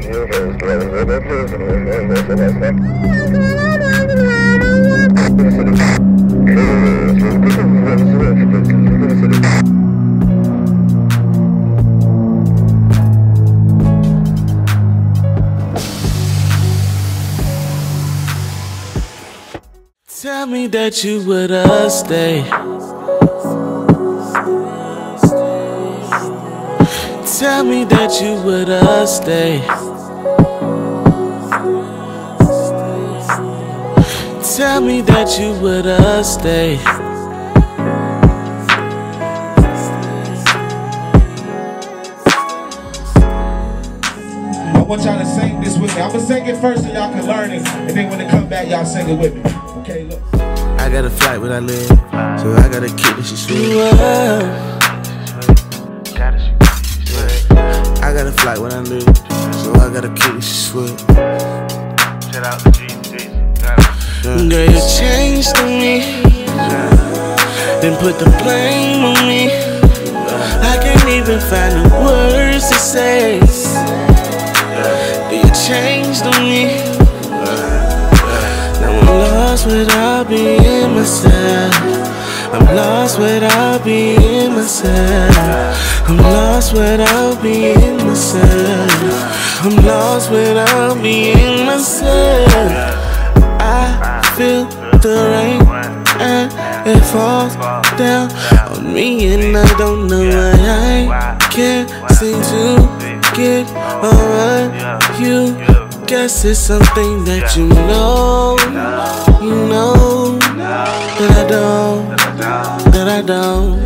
Tell me that you would stay. Tell me that you would stay. Tell me that you would stay. I want y'all to sing this with me. I'm gonna sing it first so y'all can learn it, and then when it come back, y'all sing it with me. Okay, look. I got a flight when I live, so I gotta keep it sweet. I got a flight when I live, so I gotta keep it sweet. Shout out to GC. Girl, you changed to me, then put the blame on me. I can't even find the words to say. You changed on me. Now I'm lost without being myself. I'm lost without being myself. I'm lost without being myself. I'm lost without being myself. I feel the rain and it falls down on me, and I don't know why I can't seem to get over you. Guess it's something that you know that I don't.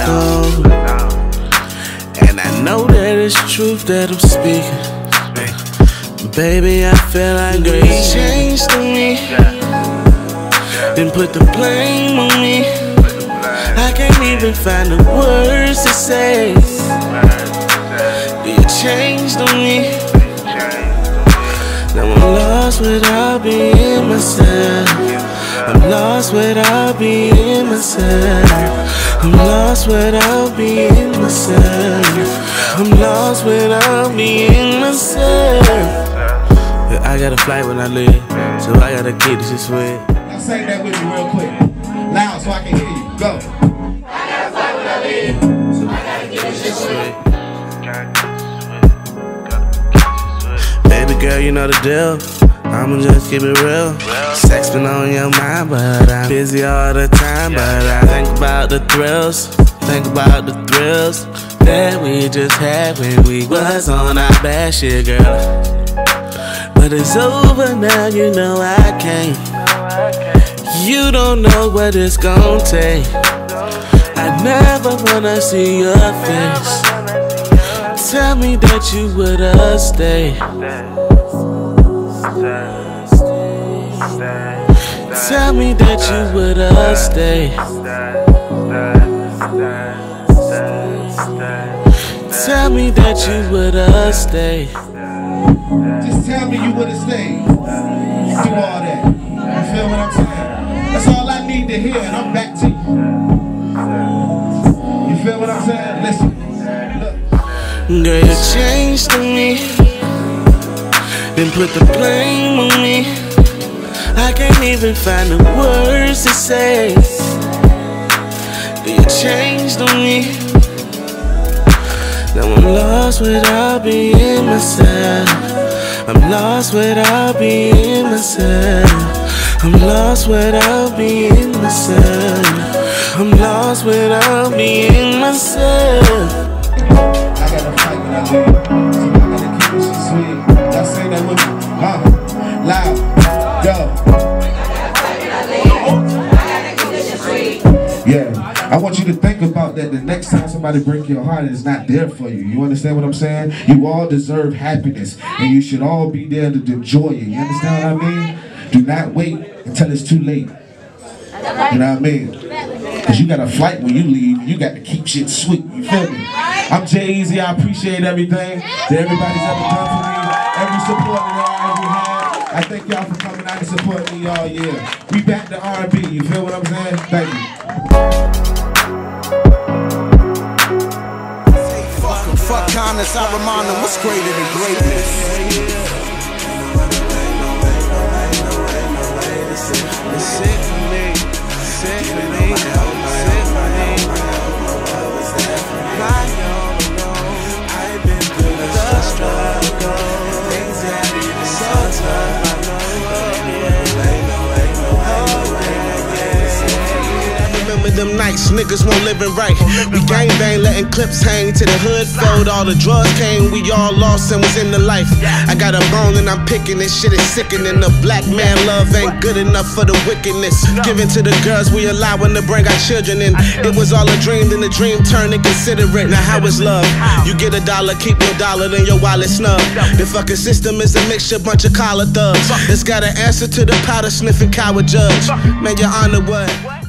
And I know that it's truth that I'm speaking. Baby, I feel like you changed to me, then put the blame on me. I can't even find the words to say. You changed on me. Now I'm lost without being myself. I'm lost without being myself. I'm lost without being myself. I'm lost without being myself. I got a flight when I live, so I gotta keep this sweet. Now sing that with me real quick, loud so I can hear you. Go. I got a flight when I live, so I gotta keep this sweet. Baby girl, you know the deal. I'ma just keep it real. Sex been on your mind, but I'm busy all the time. But I think about the thrills, that we just had when we was on our bad shit, girl. But it's over now, you know I can't. You don't know what it's gon' take. I never wanna see your face. Tell me that you would stay. Tell me that you would stay. Tell me that you would stay. Just tell me you would've stayed through all that. You feel what I'm saying? That's all I need to hear, and I'm back to you. You feel what I'm saying? Listen. Look. Girl, you changed to me, then put the blame on me. I can't even find the words to say. You changed on me. Now I'm lost without being myself. I'm lost without being myself. I'm lost without being myself. I'm lost without being myself. I got a fight when I live, so I gotta keep this shit sweet. Y'all say that with me, loud, go. Yeah, I want you to think about that the next time somebody break your heart and it's not there for you. You understand what I'm saying? You all deserve happiness, and you should all be there to enjoy it. You understand what I mean? Do not wait until it's too late. You know what I mean? Because you got a flight when you leave. You got to keep shit sweet. You feel me? I'm Jay-Z. I appreciate everything that everybody's ever done for me. Every support that I ever had. I thank y'all for coming out and supporting me all year. We back to R&B. You feel what I'm saying? Thank you. Fuck Congress, I remind them what's greater than greatness. nights, niggas won't live it right. We gangbang, letting clips hang to the hood fold. All the drugs came, we all lost and was in the life. I got a bone and I'm picking, this shit is sickening. The black man love ain't good enough for the wickedness. Giving to the girls we allowing to bring our children in. It was all a dream, then the dream turned inconsiderate. Now how is love? You get $1, keep your dollar, then your wallet snug. The fucking system is a mixture, bunch of collar thugs. It's got an answer to the powder sniffing coward judge. Man, your honor what?